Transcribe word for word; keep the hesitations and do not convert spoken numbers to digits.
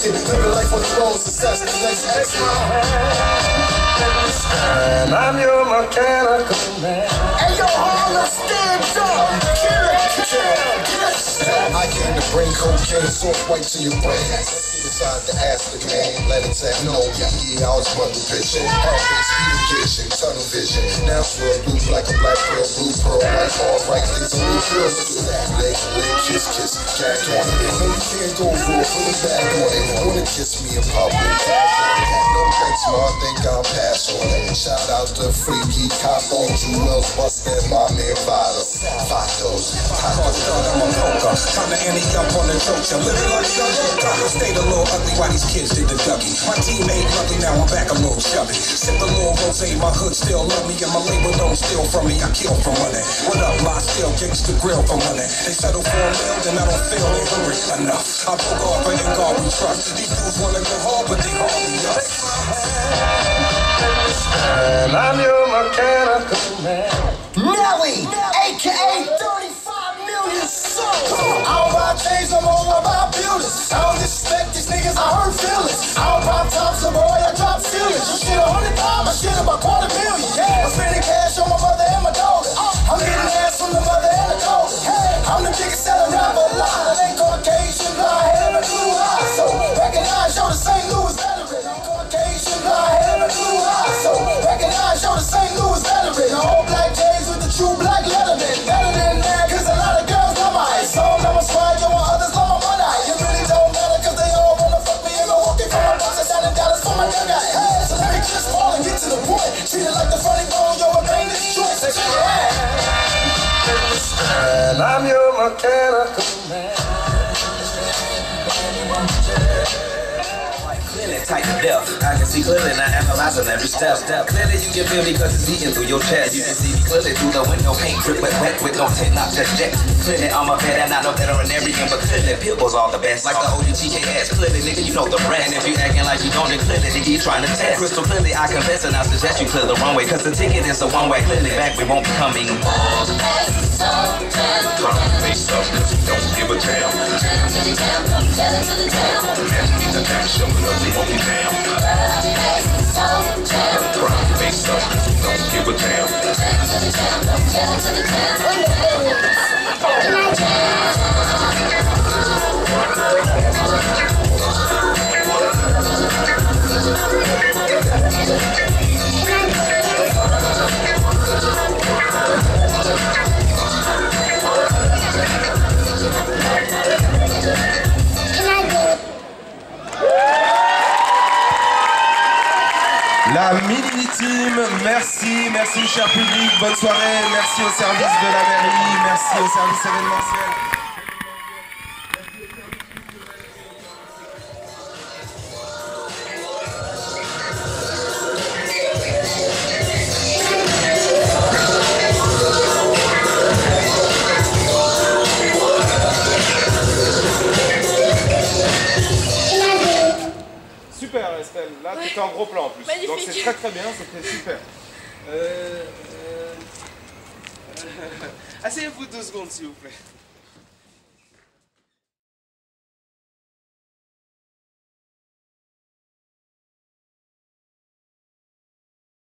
it. Living life on the road, success, next X. And I'm your mechanical man. Hey yo, Harlem, stand up. Kill it, kill it, kill it. I came to bring cocaine, soft white to your brain. Let's get inside the ass of the man. Let it say no, yeah, I was about to pitch it. Half-face communication, tunnel vision. Now for a blue, black, a black pearl, blue pearl, white, all right, things are blue pearls. Leg, leg, kiss, kiss, gag on it. No, you can't go raw, put it back on it. Wanna kiss me in public, tag on it. No thanks, ma, I think I'll pass on it. Shout out to Freaky Cop on Jewels, busted my man Vada. Vatos, Tacos, I'm a poker. Time to ante up on the choker. Living like a young stayed a little ugly while these kids did the Dougie. My team ain't lucky, now I'm back a little chubby. Sip a little rosé, my hood still love me, and my label don't steal from me. I kill for money. What up, lie still, gangsta grill for money. They settle for a meal, then I don't feel they hungry enough. I broke off, but in God we trust. These dudes wanna go hard, but they hardly us. And I'm your mechanical man. Nelly, aka thirty-five million souls. I don't buy chains no more, I buy buildings. I don't disrespect these niggas, I hurt feelings. I don't pop tops no more, I drop ceilings. You shit a hundred times, I shit about quarter million. Yeah, I'm spending cash on my mother and my daughter. I'm getting ass from the mother and the daughter. Hey, I'm the biggest selling rapper alive. Ain't Caucasian, blonde hair and a blue eye. So recognize you're the Saint Louis veteran. Ain't Caucasian, blonde hair and a blue eye. So recognize you're the Saint Louis veteran. All black J's with the true black letterman. Better than that, cause a lot of girls love my ice. Some love my swag, and while others love my money. It really don't matter, cause they all wanna fuck me. And I'm walking from my box and down in Dallas for my nigga. Hey, so let me just fall and get to the point. Treat it like the funny bone, yo, a painless choice. And I'm your mechanical man. Tight to death. I can see clearly, not analyzing every step. step. Clearly you can feel me cause it's eating through your chest. You can see me clearly through the window, paint drip wet, wet with no tint, not just jet. Clearly I'm a vet and not no veterinarian, but clearly Pitbull's all the best. Like the O G T K ass, clearly nigga you know the rest. And if you acting like you don't, then clearly nigga you trying to test. Crystal clearly I confess and I suggest you clear the runway, cause the ticket is a one way. Clearly back we won't be coming. Face up, cause we don't give a damn. Imagine the damn show, cause we won't be damn. Face up, cause we don't give a damn. La Mini Team, merci, merci cher public, bonne soirée, merci au service de la mairie, merci au service événementiel. Super Estelle, là ouais. T'étais en gros plan en plus. Magnifique. Donc c'est très très bien, c'était super. Euh, euh... Asseyez-vous deux secondes s'il vous plaît.